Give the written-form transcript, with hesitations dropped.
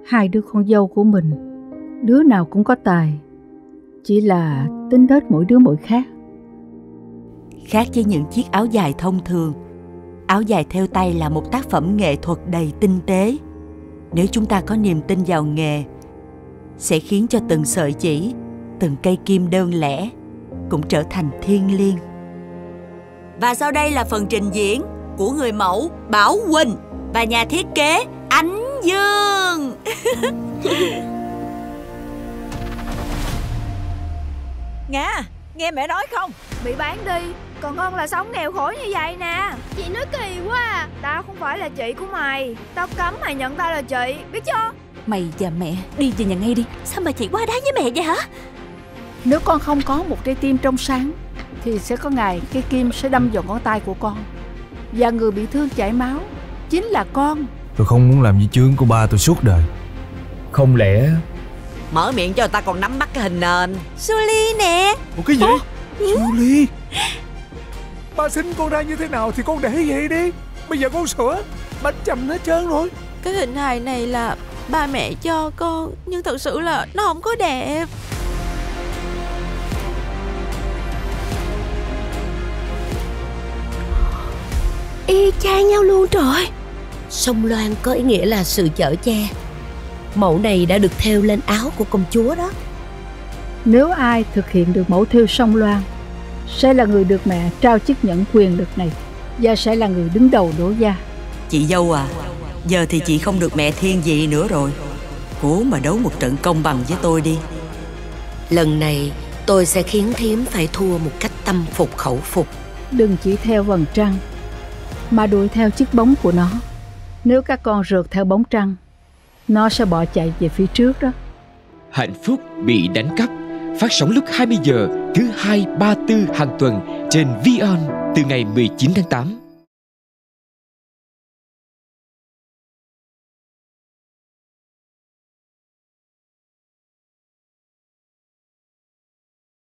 Hai đứa con dâu của mình, đứa nào cũng có tài, chỉ là tính nết mỗi đứa mỗi khác. Khác với những chiếc áo dài thông thường, áo dài thêu tay là một tác phẩm nghệ thuật đầy tinh tế. Nếu chúng ta có niềm tin vào nghề, sẽ khiến cho từng sợi chỉ, từng cây kim đơn lẻ cũng trở thành thiêng liêng. Và sau đây là phần trình diễn của người mẫu Bảo Quỳnh và nhà thiết kế Ánh Dương. Nga, nghe mẹ nói không? Bị bán đi còn hơn là sống nghèo khổ như vậy nè. Chị nói kỳ quá à. Tao không phải là chị của mày. Tao cấm mày nhận tao là chị, biết chưa? Mày và mẹ đi về nhà ngay đi. Sao mà chị quá đáng với mẹ vậy hả? Nếu con không có một trái tim trong sáng, thì sẽ có ngày cái kim sẽ đâm vào ngón tay của con. Và người bị thương chảy máu chính là con. Tôi không muốn làm di chướng của ba tôi suốt đời. Không lẽ... Mở miệng cho ta còn nắm bắt cái hình nền. Julie nè. Ủa cái gì? Julie, ba sinh con ra như thế nào thì con để vậy đi. Bây giờ con sửa bánh chầm hết trơn rồi. Cái hình hài này là ba mẹ cho con, nhưng thật sự là nó không có đẹp. Y chang nhau luôn trời. Sông Loan có ý nghĩa là sự chở che. Mẫu này đã được thêu lên áo của công chúa đó. Nếu ai thực hiện được mẫu thêu Sông Loan, sẽ là người được mẹ trao chức nhận quyền lực này, và sẽ là người đứng đầu Đỗ gia. Chị dâu à, giờ thì chị không được mẹ thiên vị nữa rồi. Cố mà đấu một trận công bằng với tôi đi. Lần này tôi sẽ khiến thím phải thua một cách tâm phục khẩu phục. Đừng chỉ theo vầng trăng, mà đuổi theo chiếc bóng của nó. Nếu các con rượt theo bóng trăng, nó sẽ bỏ chạy về phía trước đó. Hạnh phúc bị đánh cắp, phát sóng lúc 20 giờ thứ 2, 3, 4 hàng tuần trên VON từ ngày 19 tháng 8.